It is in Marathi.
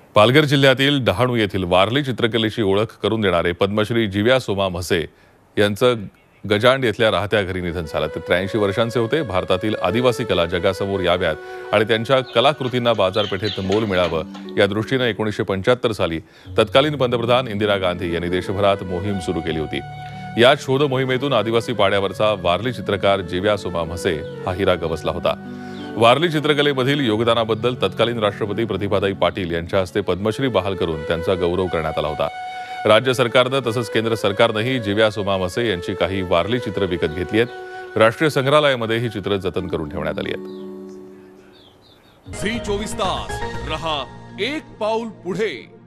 पालघर जिल्ह्यातील डहाणू येथील वारली चित्रकलेची ओळख करून देणारे पद्मश्री जिव्या सोमा म्हसे यांचं गजांड येथल्या राहत्या घरी निधन झालं। ते 83 वर्षांचे होते। भारतातील आदिवासी कला जगासमोर याव्यात आणि त्यांच्या कलाकृतींना बाजारपेठेत मोल मिळावं या दृष्टीने 1975 साली तत्कालीन पंतप्रधान इंदिरा गांधी यांनी देशभरात मोहीम सुरू केली होती। या शोध मोहिमेतून आदिवासी पाड्यावरचा वारली चित्रकार जिव्या सोमा म्हसे हा हिरा गवसला होता। वारली चित्रकलेमधील योगदानाबद्दल तत्कालीन राष्ट्रपती प्रतिभाताई पाटील यांच्या हस्ते पद्मश्री बहाल करून त्यांचा गौरव करण्यात आला होता। राज्य सरकारनं तसंच केंद्र सरकारनंही जिव्या सोमा म्हसे यांची काही वारली चित्र विकत घेतली आहेत। राष्ट्रीय संग्रहालयामध्ये ही चित्र जतन करून ठेवण्यात आली आहेत। झी 24 तास रहा एक पाऊल पुढे।